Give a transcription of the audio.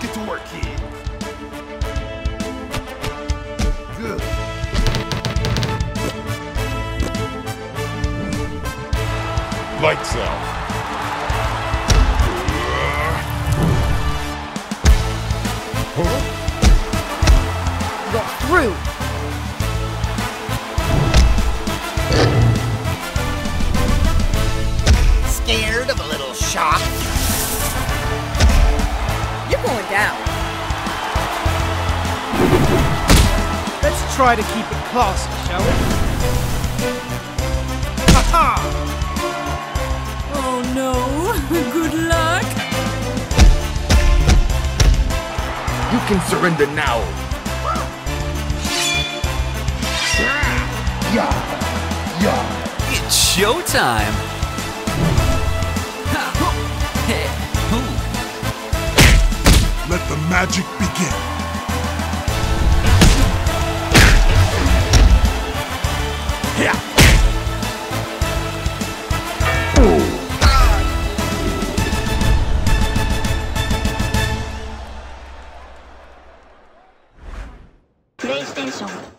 get to work, kid. Good. Lights out. Huh? Got through. Scared of a little shock? You're going down. Let's try to keep it classy, shall we? Ha-ha! Oh no, good luck. You can surrender now. Yeah. Yeah. It's showtime! Let the magic begin. Yeah. PlayStation